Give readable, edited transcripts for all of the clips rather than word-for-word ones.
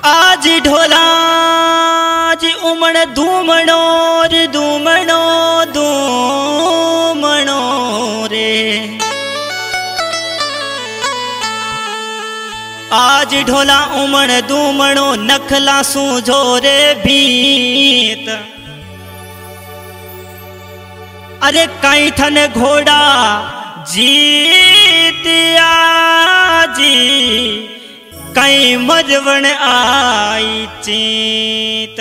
आज ढोला जी उमड़ धूमणो रे धूमणो धूमणो रे। आज ढोला उमड़ धूमणो नखला सूझो रे भीत। अरे कई थन घोड़ा जीतिया जी कई मजवण आई चीत।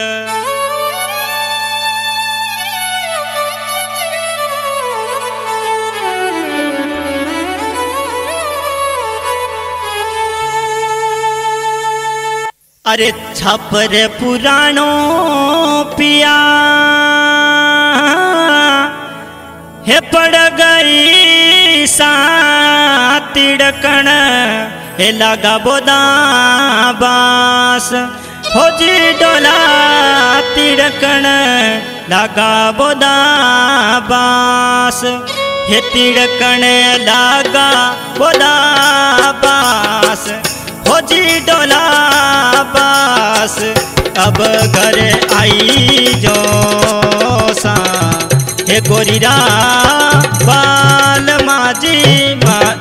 अरे छपर पुराणो पिया हे पड़ गई सा तिड़कण हे लगा बोदा बास। हो जी डोला तिड़कण लगा बोदा बास। हे तिड़कण लगा बोदा बास। हो जी डोला बास। अब घर आई जो सा हे गोरीरा बाल माजी महाराज।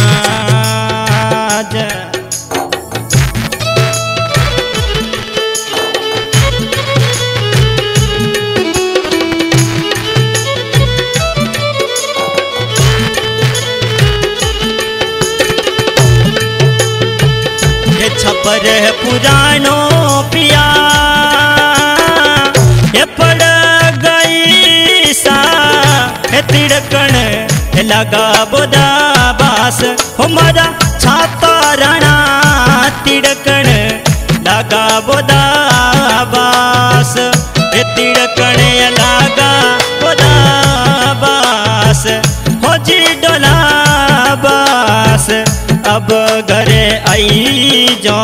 हे छपर पुराणो पिया हे पड़ गई सा हे तिड़कण लगा बोदा बास। हमारा छाता रणा तिड़कण लगा बोदा बास। हे तिड़कण लगा बोदा बास। हो जी डोला बास। अब घरे आई जो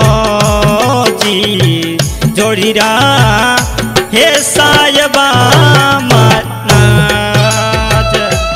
जी जोड़ीरा हे सायबा महाराज।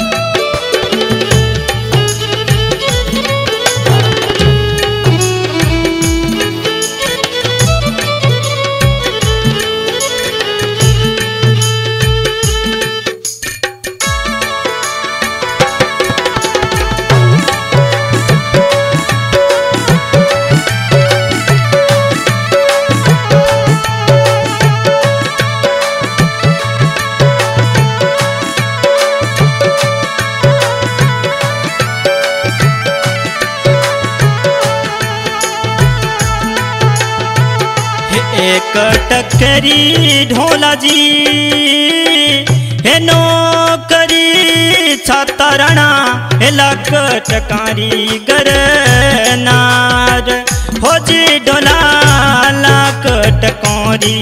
एक टकरी ढोला जी हे नौकरी छाता रणा हे लक टकारी गरनार। हो जी डोला लाक टकोरी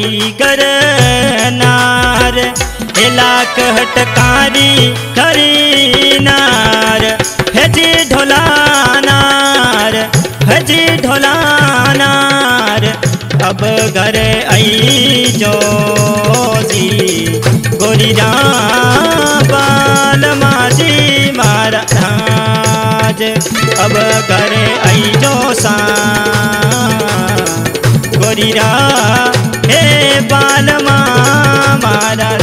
गरनार। हे लाक टकारी खरीनार। हे जी ढोला नार। हे जी ढोला नार। अब घर आई जो जी गोरीरा बाल माजी महाराज। अब घर आई जो सा गोरीरा हे बाल महाराज।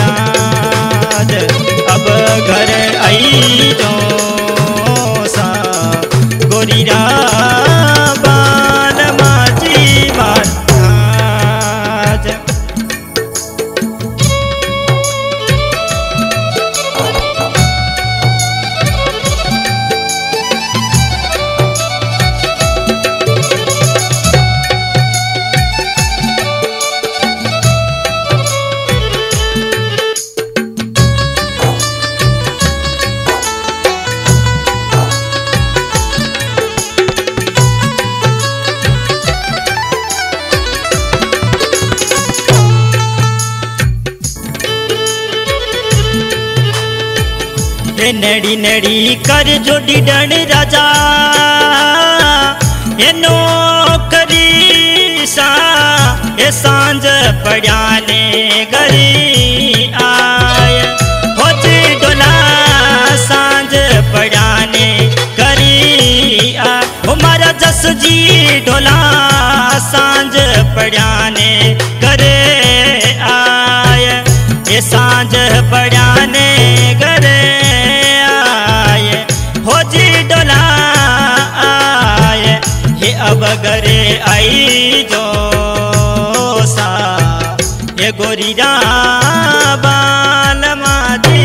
अब घर आई जो सा गोरीरा बाल माजी महाराज। नड़ी नड़ी कर जोड़ी डण राजा ये नौकरी सा ये सांझ पड़ियाने गरी आय। हो जी डोला सांझ पड़ियाने गरी आ। हमारा जस जी डोला सांझ पड़ियाने अब घरे आई जो सा ये गोरिया बाल माजी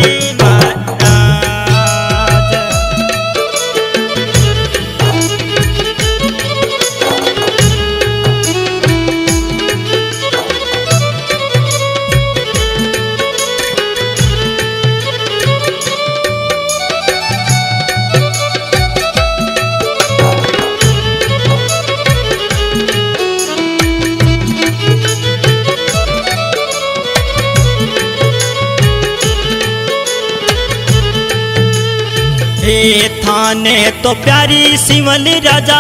महाराज। हे थाने तो प्यारी सिवल राजा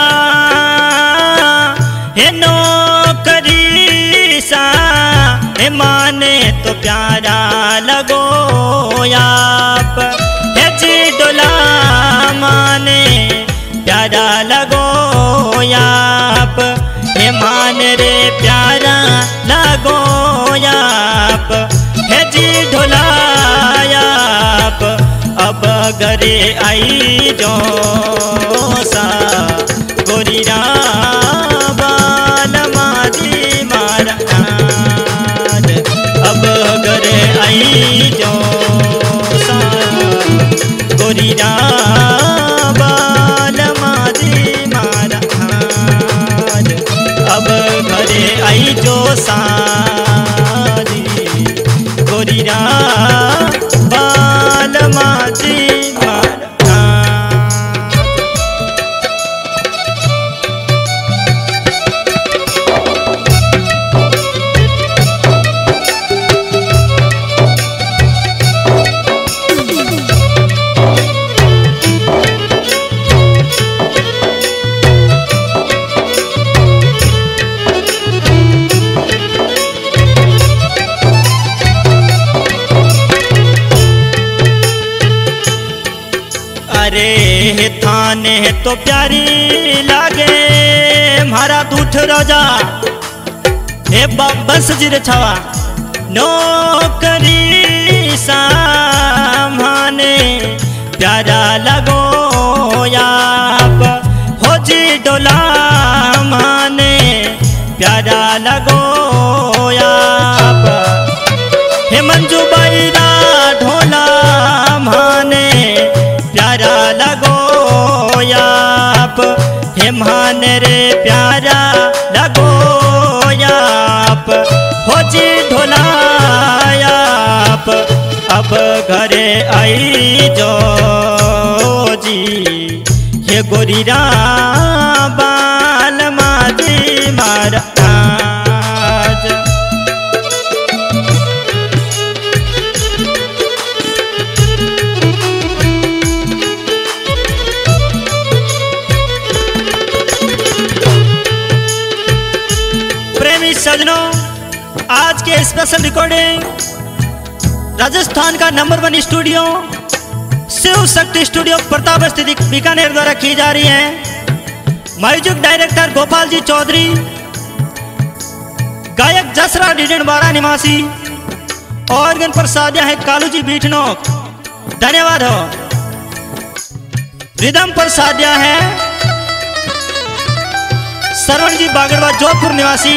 हे नौकरी सा हे माने तो प्यारा लगो आप हे जी डोला माने प्यारा लगो आप हे मान रे प्यारा लगो आप हे जी ढोला आप अब घरे आई जो सा गोरिया बाल माजी महाराज। अब घरे आई जो सा गोरिया बाल माजी महाराज। अब घरे आई जो सारी गोरिया बाल माजी महाराज। अरे थाने तो प्यारी लागे मारा दूठ राजा हे बस जिर छवा नौकरी सामाने प्यारा लगो आप हो जी डोला माने प्यारा लगो आप हे मंजू बैरा ढोला माने प्यारा लगो आप हे मान रे प्यारा लगो आप हो जी ढोला आप अब घरे आई जो जी ये गोरिया बाल माजी महाराज। सजनों, आज के स्पेशल रिकॉर्डिंग राजस्थान का number 1 studio Shiv Shakti studio Pratap स्थित बीकानेर द्वारा की जा रही है। म्यूजिक डायरेक्टर गोपाल जी चौधरी, गायक जसरा डिडनबाड़ा निवासी, ऑर्गन पर सादिया है कालू जी बीठनोक, धन्यवाद हो। रिदम पर सादिया है सरवण जी बागड़वा जोधपुर निवासी,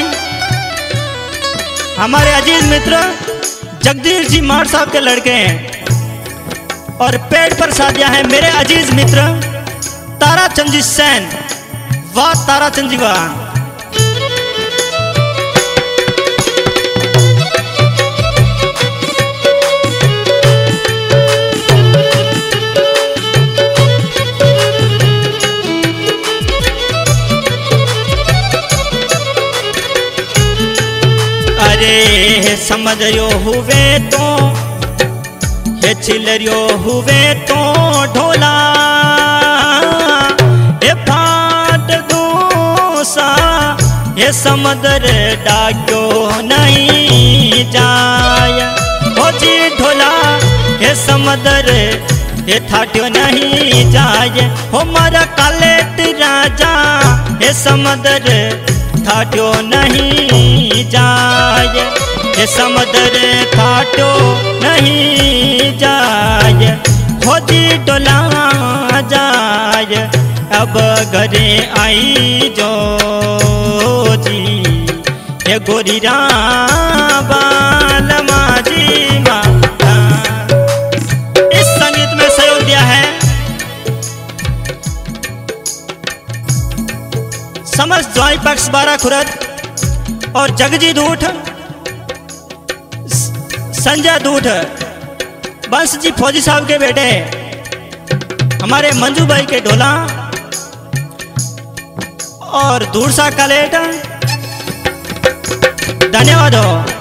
हमारे अजीज मित्र जगदीश जी मार साहब के लड़के हैं। और पेड़ पर सादिया है मेरे अजीज मित्र ताराचंद जी सैन, वाह ताराचंद जी वाह। अरे समझियो हुए तो हे चिलरियो हुए तो ढोला हे फाट दूसा हे समुद्र डाक्यो नहीं जाय हो जी ढोला हे समुद्र हे थाट्यो नहीं जाय हो मारा कालेट राजा हे समुद्र थाट्यो नहीं जाय हे समुद्र थाट्यो नहीं जाय हो जी डोला जाय अब घरे आई जो गोरी बाल माझी माता। इस संगीत में सहयोग दिया है समस्त ज्वाई पक्ष 12 खुरद और जगजीत दूठ, संजय दूठ, बंश जी फौजी साहब के बेटे, हमारे मंजू भाई के ढोला और दूरसा कलेट। धन्यवाद हो।